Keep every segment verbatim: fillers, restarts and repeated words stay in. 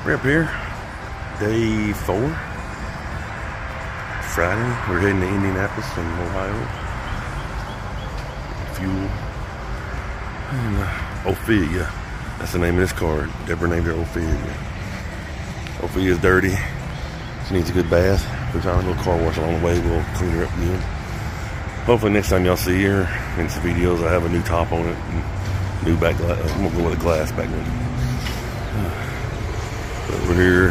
We're up here, day four, Friday. We're heading to Indianapolis from Ohio. Fuel. And, uh, Ophelia, that's the name of this car. Deborah named her Ophelia. Ophelia's dirty. She needs a good bath. We're trying a little car wash along the way. We'll clean her up again. Hopefully next time y'all see her in some videos, I have a new top on it and new back glass. I'm gonna go with a glass back then. But we're here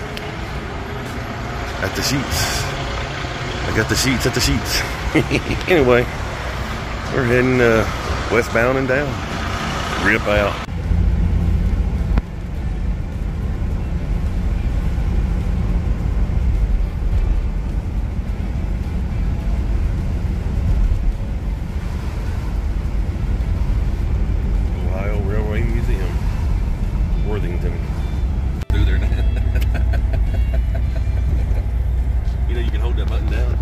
at the sheets. I got the sheets at the sheets. Anyway, we're heading uh, westbound and down. Rip out. Ohio Railway Museum, Worthington. Through there now. You know you can hold that button down.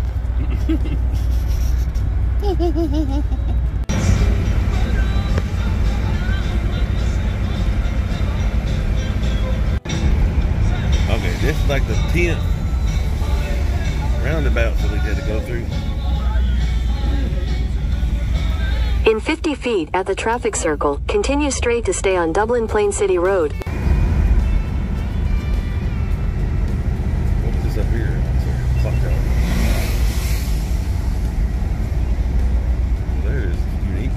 Okay, this is like the tenth roundabout that we had to go through. In fifty feet at the traffic circle, continue straight to stay on Dublin Plain City Road. What was this up here? It's a clock tower. Well, there it is. Unique.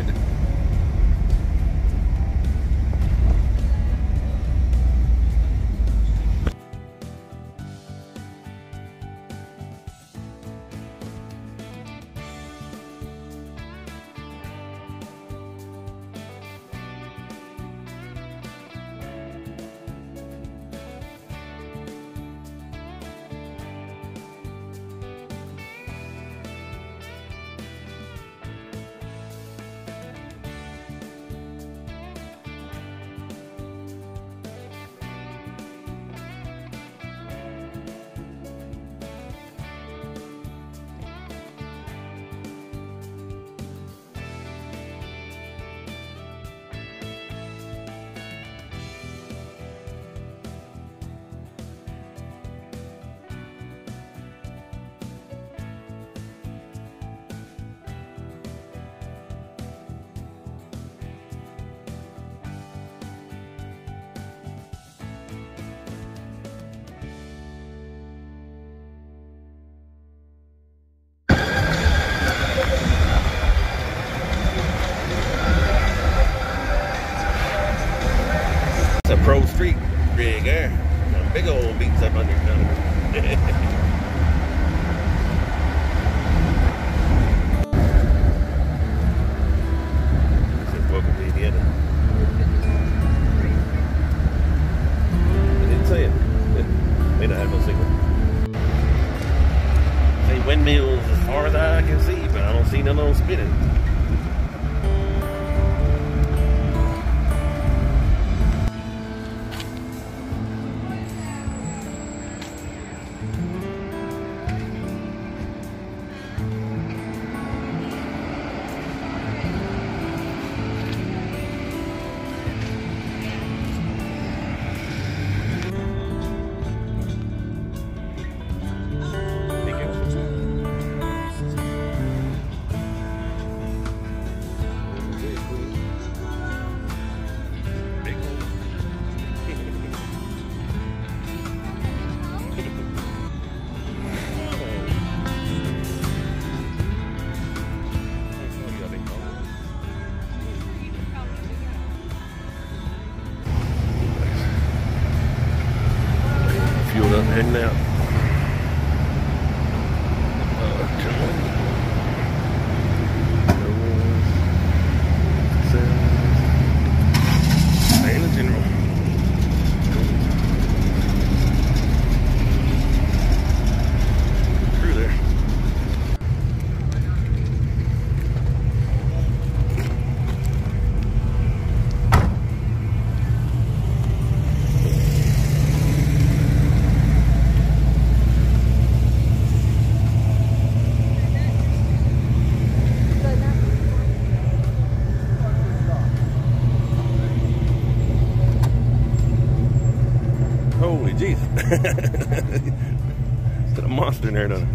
A pro street rig there. Got big old beats up under it. This is welcome to Indiana. I didn't say it. It may not have no signal. See windmills as far as I can see, but I don't see none of them spinning. Fueled up, heading out. Uh, come on. No one. Stay in the general. Through there. Holy Jesus. It's a monster in there, doesn't it?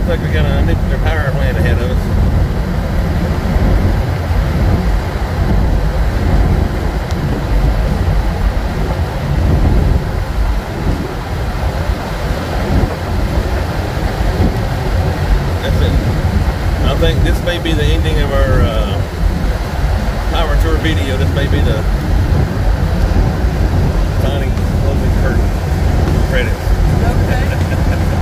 like we got a nuclear power plant ahead of us. That's it. I think this may be the ending of our uh, Powertour video. This may be the tiny closing curtain credits. Okay.